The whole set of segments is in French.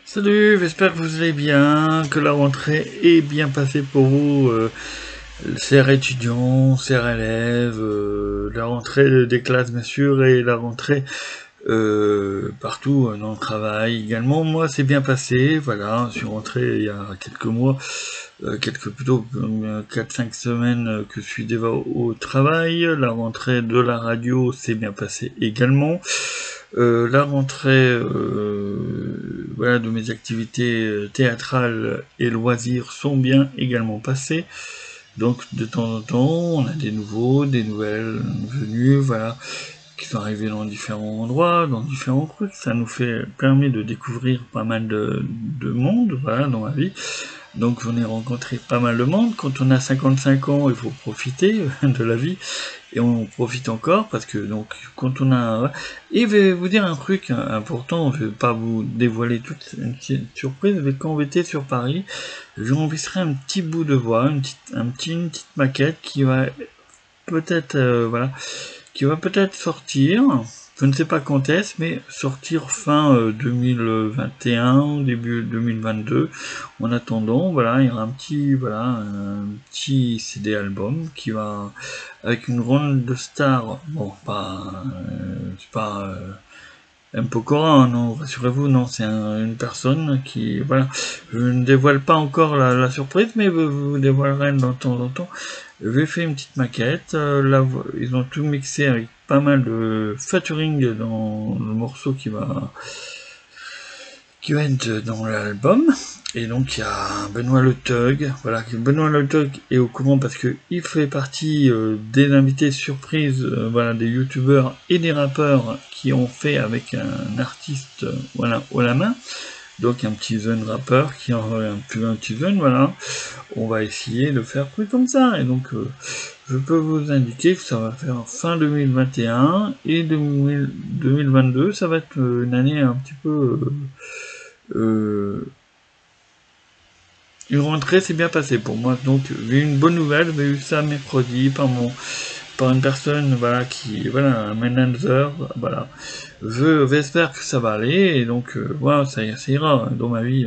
Salut, j'espère que vous allez bien, que la rentrée est bien passée pour vous, chers étudiants, chers élèves, la rentrée des classes bien sûr, et la rentrée partout dans le travail également. Moi, c'est bien passé, voilà, je suis rentré il y a quelques mois, plutôt 4-5 semaines que je suis déjà au travail. La rentrée de la radio s'est bien passée également. La rentrée voilà, de mes activités théâtrales et loisirs sont bien également passées. Donc de temps en temps, on a des nouvelles venues, voilà, qui sont arrivées dans différents endroits, dans différents trucs. Ça nous permet de découvrir pas mal de monde, voilà, dans ma vie. Donc j'en ai rencontré pas mal de monde. Quand on a 55 ans, il faut profiter de la vie. Et on profite encore parce que donc quand on a... Et je vais vous dire un truc important, je vais pas vous dévoiler toute une petite surprise, mais quand j'étais sur Paris, j'ai enregistré un petit bout de voix, une petite maquette qui va peut-être voilà, qui va peut-être sortir. Je ne sais pas quand est-ce, mais sortir fin 2021, début 2022. En attendant, voilà, il y aura un petit CD album qui va avec une ronde de stars. Bon, c'est pas M. Pokora, hein, non, rassurez-vous, non, c'est une personne qui, voilà, je ne dévoile pas encore la surprise, mais je vous dévoilerai de temps en temps. J'ai fait une petite maquette, là, ils ont tout mixé avec pas mal de featuring dans le morceau qui va être dans l'album. Et donc il y a Benoît Le Thug, voilà, Benoît Le Thug est au courant parce que il fait partie des invités surprises, voilà, des youtubeurs et des rappeurs qui ont fait avec un artiste, voilà, haut la main. Donc un petit jeune rappeur qui en un petit jeune, voilà. On va essayer de faire plus comme ça. Et donc je peux vous indiquer que ça va faire fin 2021 et 2022, ça va être une année un petit peu une rentrée s'est bien passée pour moi, donc j'ai eu une bonne nouvelle, j'ai eu ça mercredi par une personne, voilà, voilà, un manager, voilà. J'espère que ça va aller, et donc, voilà, ça ira dans ma vie.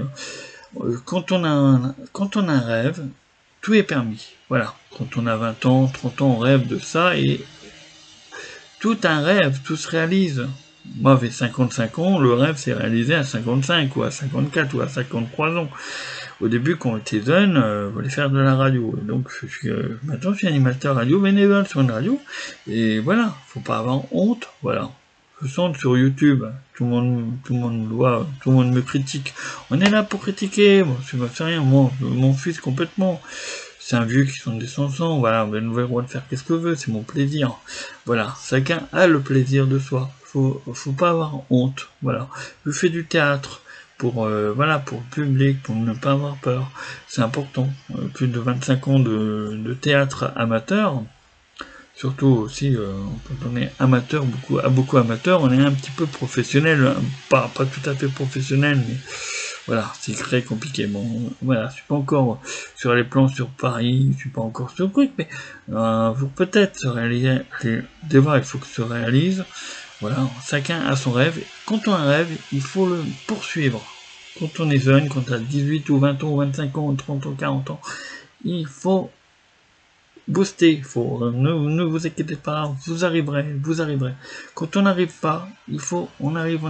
Quand on a un rêve, tout est permis, voilà. Quand on a 20 ans, 30 ans, on rêve de ça, et tout un rêve, tout se réalise. Moi, j'ai 55 ans, le rêve s'est réalisé à 55, ou à 54, ou à 53 ans. Au début, quand on était jeune, je voulais faire de la radio. Et donc, maintenant, je suis animateur radio bénévole sur une radio. Et voilà, faut pas avoir honte. Voilà. Je sens sur YouTube, tout le monde voit, tout le monde me critique. On est là pour critiquer. Moi, je ne fais rien. Moi, je m'en fiche complètement. C'est un vieux qui sont des chansons. Voilà, ben, le droit de faire qu'est-ce que je veux. C'est mon plaisir. Voilà. Chacun a le plaisir de soi. Faut pas avoir honte. Voilà. Je fais du théâtre pour voilà, pour le public, pour ne pas avoir peur. C'est important. Plus de 25 ans de théâtre amateur, surtout aussi quand on est amateur, beaucoup amateur, on est un petit peu professionnel, hein, pas tout à fait professionnel, mais voilà, c'est très compliqué. Bon, voilà, je suis pas encore sur les plans sur Paris, je suis pas encore sur le truc, mais pour peut-être se réaliser, des fois il faut que se réalise. Voilà, chacun a son rêve. Quand on a un rêve, il faut le poursuivre. Quand on est jeune, quand on a 18 ou 20 ans, ou 25 ans, ou 30 ans, 40 ans, il faut booster. Ne vous inquiétez pas, vous arriverez, vous arriverez. Quand on n'arrive pas, on arrive.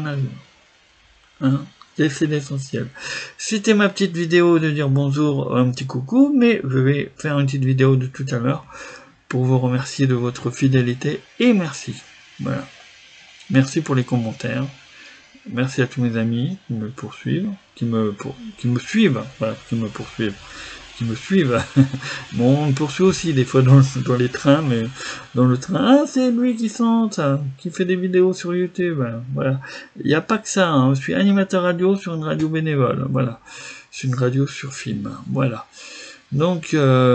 Hein, c'est l'essentiel. C'était ma petite vidéo de dire bonjour, un petit coucou, mais je vais faire une petite vidéo de tout à l'heure pour vous remercier de votre fidélité et merci. Voilà. Merci pour les commentaires. Merci à tous mes amis qui me poursuivent, qui me suivent, voilà, qui me suivent. Bon, on me poursuit aussi des fois dans les trains, mais dans le train, ah, c'est lui qui chante, qui fait des vidéos sur YouTube, voilà. Il n'y a pas que ça, hein. Je suis animateur radio sur une radio bénévole, voilà. C'est une radio sur film, voilà. Donc,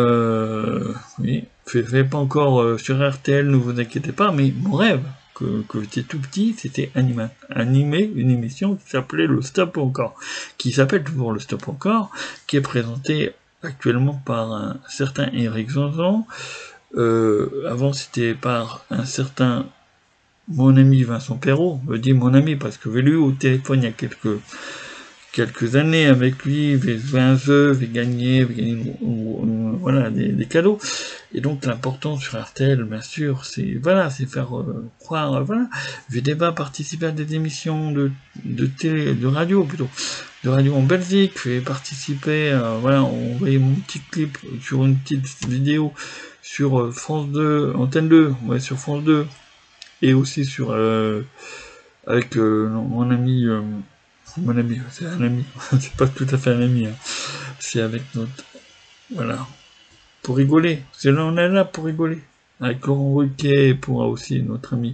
oui, je ne fais pas encore sur RTL, ne vous inquiétez pas, mais mon rêve, que j'étais tout petit, c'était animer une émission qui s'appelait Le Stop Encore, qui s'appelle toujours Le Stop Encore, qui est présentée actuellement par un certain Eric Zanzan. Avant, c'était par un certain mon ami Vincent Perrault. Je dis mon ami parce que j'ai lu au téléphone il y a quelques années avec lui, j'ai joué un jeu, j'ai gagné voilà, des cadeaux. Et donc l'important sur RTL, bien sûr, c'est voilà, c'est faire croire, voilà. J'ai déjà participé à des émissions de télé, de radio plutôt, de radio en Belgique. J'ai participé, voilà, on voyait mon petit clip sur une petite vidéo sur France 2, Antenne 2, ouais, sur France 2, et aussi sur avec mon ami. Mon ami, c'est un ami, c'est pas tout à fait un ami, hein. C'est avec notre, voilà, pour rigoler, c'est là, on est là pour rigoler, avec Laurent Ruquier, pour aussi notre ami.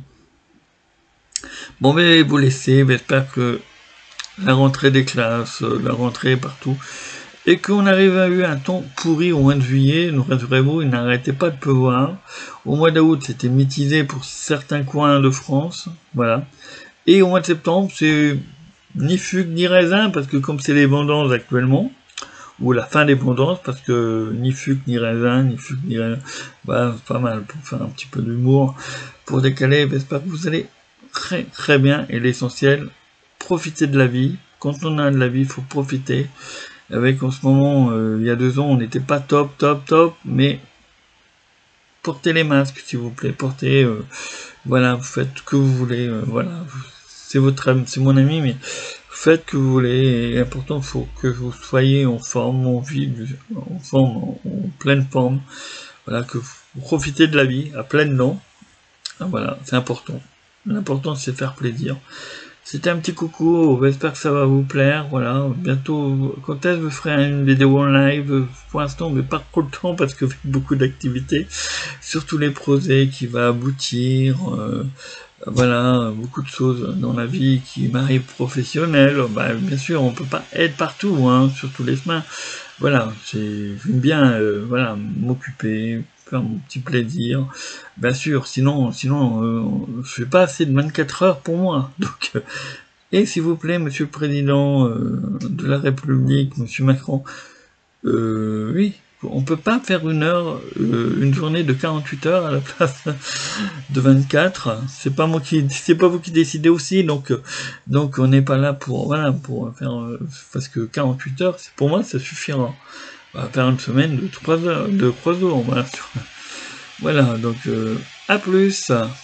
Bon, mais vous laissez, j'espère que la rentrée des classes, la rentrée partout, et qu'on arrive à eu un temps pourri au mois de juillet, nous rassurez-vous, il n'arrêtait pas de pleuvoir. Au mois d'août, c'était mitigé pour certains coins de France, voilà. Et au mois de septembre, c'est ni fugue ni raisin, parce que comme c'est les vendanges actuellement, ou la fin des vendanges, parce que ni fugue ni raisin, bah, pas mal, pour faire un petit peu d'humour, pour décaler, j'espère que vous allez très très bien, et l'essentiel, profitez de la vie. Quand on a de la vie, il faut profiter. Avec en ce moment, il y a 2 ans, on n'était pas top, mais portez les masques, s'il vous plaît, portez, voilà, vous faites ce que vous voulez, voilà, c'est mon ami, mais faites ce que vous voulez, et important, il faut que vous soyez en forme, en pleine forme, voilà, que vous profitez de la vie à pleines dents, voilà, c'est important. L'important, c'est faire plaisir. C'était un petit coucou, j'espère que ça va vous plaire, voilà, bientôt, quand est-ce que je ferai une vidéo en live, pour l'instant, mais pas trop le temps, parce que j'ai beaucoup d'activités, surtout les projets qui va aboutir, voilà, beaucoup de choses dans la vie qui m'arrivent professionnelles, bah, bien sûr, on peut pas être partout, hein, sur tous les chemins, voilà, j'aime bien, voilà, m'occuper, faire mon petit plaisir, bien sûr, sinon, je fais pas assez de 24 heures pour moi, donc, et s'il vous plaît, Monsieur le Président de la République, Monsieur Macron, oui, on peut pas faire une journée de 48 heures à la place de 24. C'est pas vous qui décidez aussi, donc on n'est pas là pour, voilà, pour faire, parce que 48 heures, pour moi, ça suffira. On va faire une semaine de 3 heures, voilà. Voilà, donc, à plus.